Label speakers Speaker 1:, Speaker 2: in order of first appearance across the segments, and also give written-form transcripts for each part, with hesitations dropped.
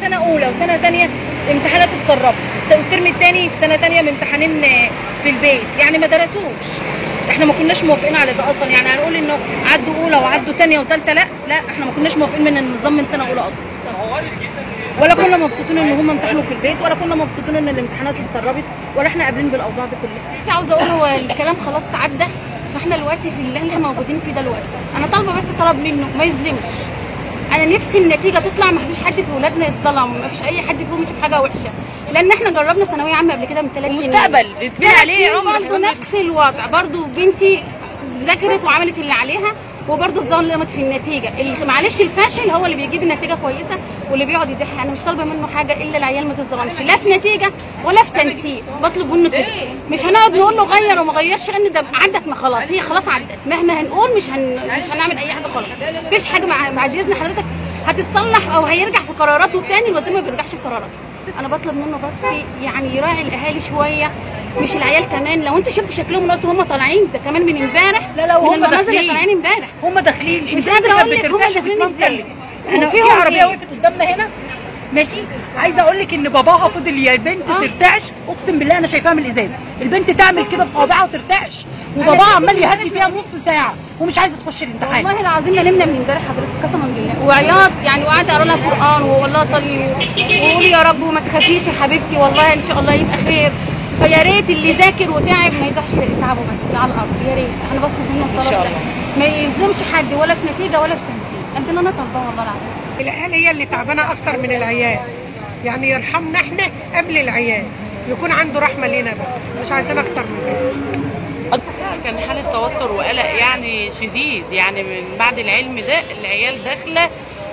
Speaker 1: سنه اولى وسنه ثانيه امتحانات اتسربت، والترم الثاني في سنه ثانيه امتحانين في البيت، يعني ما درسوش. احنا ما كناش موافقين على ده اصلا، يعني هنقول انه عدوا اولى وعدوا ثانيه وثالثه، لا احنا ما كناش موافقين من النظام من سنه اولى اصلا، ولا كنا مبسوطين ان هم امتحنوا في البيت، ولا كنا مبسوطين ان الامتحانات اتسربت، ولا احنا قابلين بالاوضاع دي كلها.
Speaker 2: بس عاوزه اقول هو الكلام خلاص عدى، فاحنا دلوقتي في اللي احنا موجودين فيه دلوقتي انا طالبه بس طلب منه ما يظلمش. انا نفسي النتيجه تطلع ما فيش حد في ولادنا يتظلم، ما فيش اي حد فيهم يشوف حاجه وحشه، لان احنا جربنا ثانويه عامه قبل كده من 3 سنين
Speaker 1: المستقبل بيتبني عليه عمر.
Speaker 2: برضه نفس الوضع، برضه بنتي ذاكرت وعملت اللي عليها وبرضه اتظلمت في النتيجه. اللي معلش الفاشل هو اللي بيجيب النتيجه كويسه واللي بيقعد يضحي. انا مش طالبه منه حاجه الا العيال ما تتظلمش لا في نتيجه ولا في تنسيق، بطلب منه كده. مش هنقعد نقول له غير وما غيرش، لان ده عدت ما خلاص، هي خلاص عدت، مهما هنقول مش هنعمل اي حاجه خالص. مفيش حاجه بعد اذن حضرتك هتتصلح او هيرجع في قراراته تاني، الوزير ما بيرجعش في قراراته. انا بطلب منه بس يعني يراعي الاهالي شويه، مش العيال كمان. لو انت شفت شكلهم دلوقتي هم طالعين، ده كمان من امبارح،
Speaker 1: لا
Speaker 2: من المناظر اللي طالعين امبارح
Speaker 1: هم داخلين،
Speaker 2: مش قادره اقول لك هم داخلين ازاي.
Speaker 1: انا في عربيه وقفت قدامنا هنا ماشي، عايزه اقول لك ان باباها فضل يا البنت ترتعش، اقسم بالله انا شايفاها من الازاز، البنت تعمل كده بصوابعها وترتعش، وباباها عمال يهدي فيها نص ساعه ومش عايزه تخش الامتحان.
Speaker 2: والله العظيم ما نمنا من امبارح حضرتك قسما بالله، وعياط يعني، وقعدت اقرا لها قران والله صلي وقولي يا رب وما تخافيش يا حبيبتي والله ان شاء الله يبقى خير. فيا ريت اللي ذاكر وتعب ما يضيعش تعبه بس على الارض، يا ريت. انا بطلب منه الطلب ده ما يظلمش حد ولا في نتيجه ولا في تنسيق، قد اللي انا طالباه والله العظيم.
Speaker 3: الاهالي هي اللي تعبانه اكتر من العيال، يعني يرحمنا احنا قبل العيال، يكون عنده رحمه لينا، بس مش عايزين اكتر من كده.
Speaker 4: كان حالة توتر وقلق يعني شديد، يعني من بعد العلم ده العيال داخله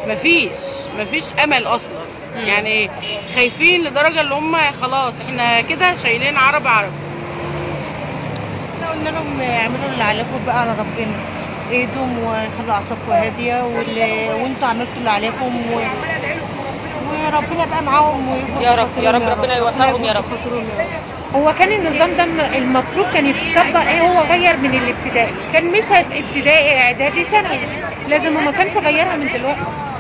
Speaker 4: مفيش امل اصلا، يعني خايفين لدرجه اللي هم خلاص احنا كده شايلين عرب.
Speaker 5: احنا قلنا لهم اعملوا اللي عليكم بقى على ربنا، ايدهم وخلوا اعصابكم هاديه، وانتوا عملتوا اللي عليكم وربنا بقى معاهم ويجوا
Speaker 6: يا رب يا رب، ربنا يوفقهم يا رب.
Speaker 7: هو كان النظام ده المفروض كان يتطبق هو غير من الابتدائي، كان مش ابتدائي اعدادي ثانوي، لازم ما كانش غيرها من دلوقتي.